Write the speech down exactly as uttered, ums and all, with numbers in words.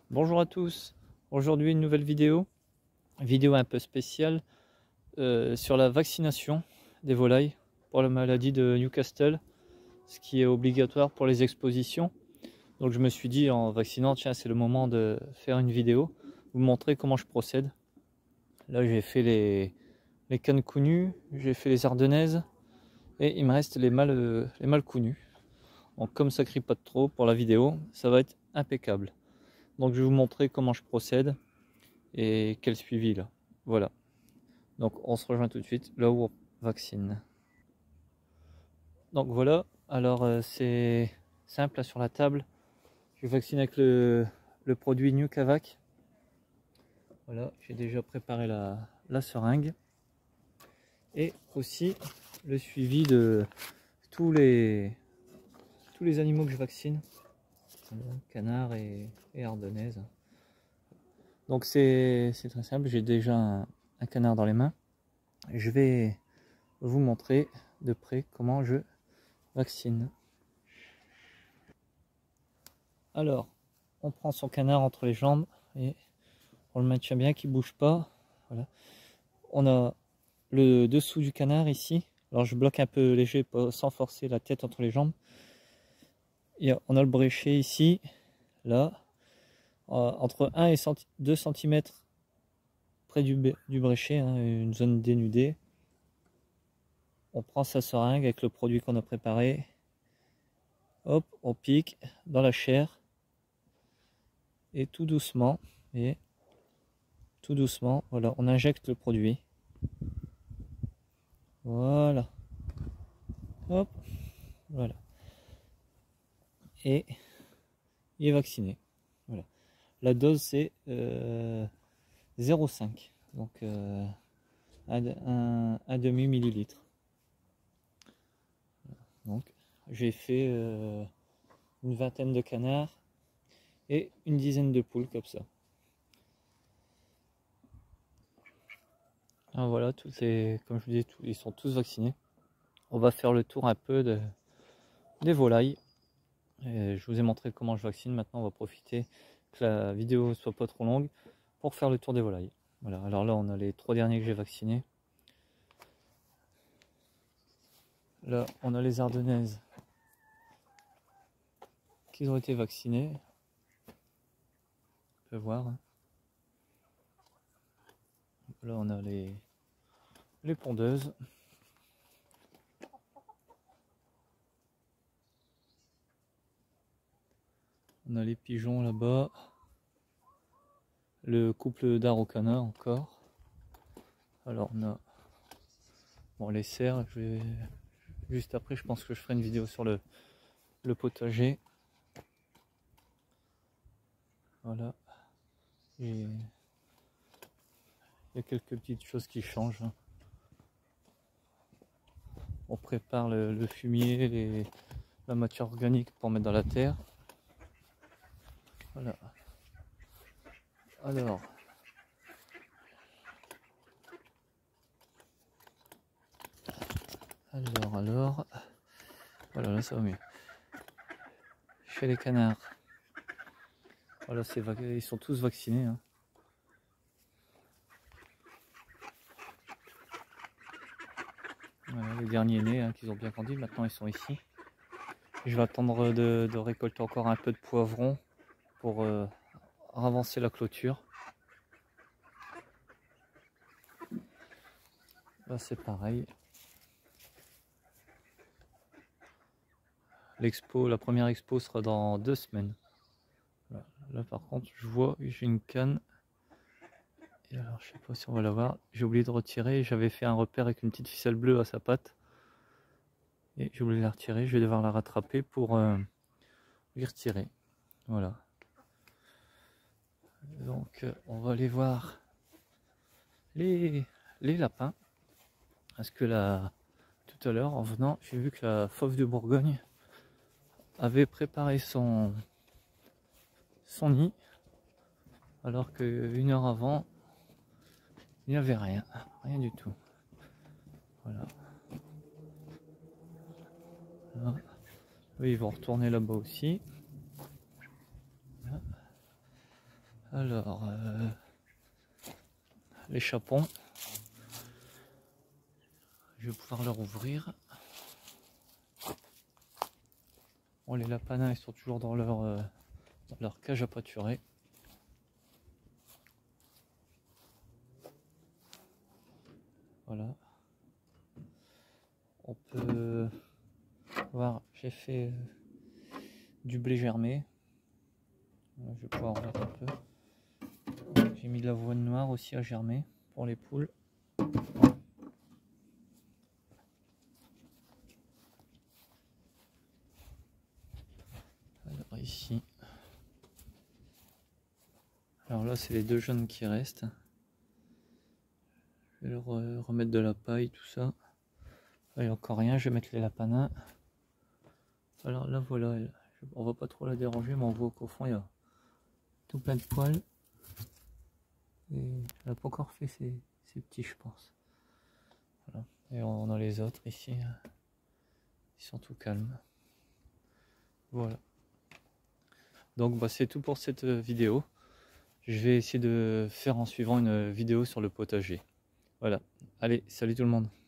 Bonjour à tous, aujourd'hui une nouvelle vidéo, vidéo un peu spéciale euh, sur la vaccination des volailles pour la maladie de Newcastle, ce qui est obligatoire pour les expositions. Donc je me suis dit en vaccinant, tiens c'est le moment de faire une vidéo, vous montrer comment je procède. Là j'ai fait les, les cannes counues, j'ai fait les ardennaises et il me reste les mâles, euh, les mâles counues. Donc comme ça crie pas trop pour la vidéo, ça va être impeccable. Donc je vais vous montrer comment je procède et quel suivi là. Voilà. Donc on se rejoint tout de suite là où on vaccine. Donc voilà, alors euh, c'est simple là, sur la table. Je vaccine avec le, le produit Nucavac. Voilà, j'ai déjà préparé la, la seringue. Et aussi le suivi de tous les, tous les animaux que je vaccine. Voilà, canards et, et ardennaises. Donc c'est très simple, j'ai déjà un, un canard dans les mains. Je vais vous montrer de près comment je vaccine. Alors, on prend son canard entre les jambes et on le maintient bien qu'il ne bouge pas. Voilà. On a le dessous du canard ici. Alors je bloque un peu léger sans forcer la tête entre les jambes. Et on a le bréchet ici, là, entre un et deux centimètres près du, du bréchet, hein, une zone dénudée. On prend sa seringue avec le produit qu'on a préparé. Hop, on pique dans la chair. Et tout doucement, et tout doucement, voilà, on injecte le produit. Voilà. Hop, voilà. Et il est vacciné. Voilà. La dose c'est euh, zéro virgule cinq, donc euh, un, un, un demi millilitre. Donc j'ai fait euh, une vingtaine de canards et une dizaine de poules comme ça. Ah, voilà, toutes les, comme je vous disais, tous, ils sont tous vaccinés. On va faire le tour un peu de, des volailles. Et je vous ai montré comment je vaccine. Maintenant on va profiter que la vidéo soit pas trop longue pour faire le tour des volailles. Voilà, alors là on a les trois derniers que j'ai vaccinés. Là on a les ardennaises qui ont été vaccinées. On peut voir. Là on a les, les pondeuses. On a les pigeons là-bas. Le couple d'Araucana encore. Alors on a bon, les cerfs. Je vais... Juste après je pense que je ferai une vidéo sur le, le potager. Voilà. Et il y a quelques petites choses qui changent. On prépare le, le fumier, les, la matière organique pour mettre dans la terre. Voilà. Alors. Alors, alors. Voilà, là ça va mieux. Chez les canards. Voilà, c'est ils sont tous vaccinés. Hein. Voilà, les derniers nés hein, qu'ils ont bien grandi, maintenant ils sont ici. Je vais attendre de, de récolter encore un peu de poivron pour euh, avancer la clôture. Là c'est pareil. L'expo, la première expo sera dans deux semaines. Voilà. Là par contre je vois, j'ai une canne. Et alors je sais pas si on va la voir. J'ai oublié de retirer, j'avais fait un repère avec une petite ficelle bleue à sa patte. Et j'ai oublié de la retirer, je vais devoir la rattraper pour euh, les retirer. Voilà. Donc euh, on va aller voir les, les lapins. Parce que là, tout à l'heure en venant, j'ai vu que la fauve de Bourgogne avait préparé son, son nid. Alors qu'une heure avant, il n'y avait rien. Rien du tout. Voilà. Là. Oui, ils vont retourner là-bas aussi. Voilà. Alors, euh, les chapons, je vais pouvoir leur ouvrir. Bon, les lapanins, ils sont toujours dans leur, euh, dans leur cage à pâturer. Voilà. On peut voir, j'ai fait euh, du blé germé. Voilà, je vais pouvoir ouvrir un peu. J'ai mis de l'avoine noire aussi à germer pour les poules. Alors ici. Alors là, c'est les deux jeunes qui restent. Je vais leur remettre de la paille, tout ça. Là, il n'y a encore rien, je vais mettre les lapanins. Alors là, voilà, elle, on va pas trop la déranger, mais on voit qu'au fond, il y a tout plein de poils. Et elle n'a pas encore fait ses, ses petits, je pense. Voilà. Et on a les autres ici. Ils sont tout calmes. Voilà. Donc bah, c'est tout pour cette vidéo. Je vais essayer de faire en suivant une vidéo sur le potager. Voilà. Allez, salut tout le monde.